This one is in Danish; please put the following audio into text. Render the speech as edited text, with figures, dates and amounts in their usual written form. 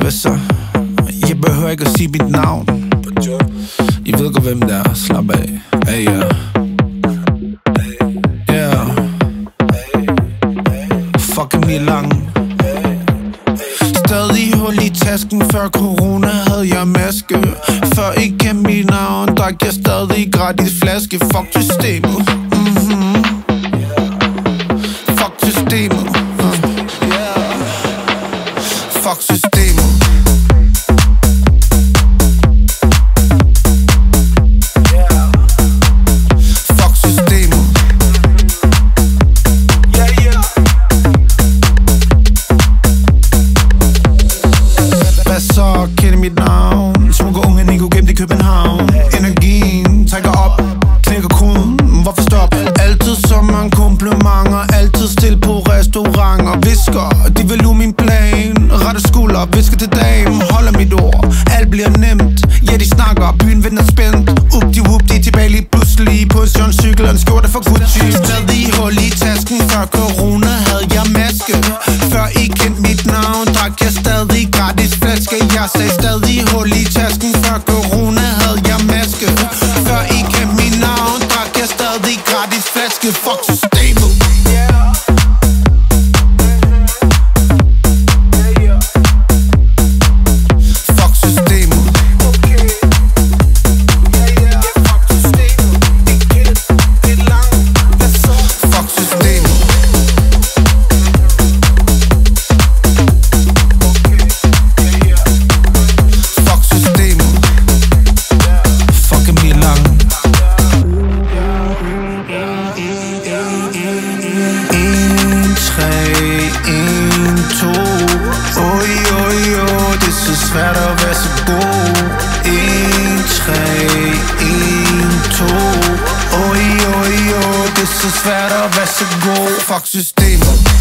hvad så? Jeg behøver ikke at sige mit navn. I ved godt hvem det er, slap af. Hey, ja. Yeah. Fucking mig lang. Stadig hul i tasken. Før corona havde jeg maske. Før I kendte mit navn, drak jeg stadig gratis flaske. Fuck systemet. Fuck systemet. Fuck systemet. Fuck systemet. Hvad så? Kender mit navn. Smukke unge Nico gemt i København. Energien trækker op, knækker koden. Hvorfor stop? Altid som man komplimenter. Altid stil på restauranter. Visker, de vil lue min plan. Rette skulder, visker til dagen. Holder mit ord, alt bliver nemt. Ja, de snakker, byen vender spændt. Updi-wupdi, tilbage lige pludselig. På en cykel og en skjorte for Gucci. Stadig hul i tasken. Før corona havde jeg maske. Før I kendte mit navn, drak jeg stadig gratis flaske. Jeg sagde stadig hul i tasken. Før corona havde jeg maske. Før I kendte mit navn, drak jeg stadig gratis flaske. Fuck systemet. Svært at være så god. 1, 3, 1, 2. Det er så svært at være så god. Fuck systemet.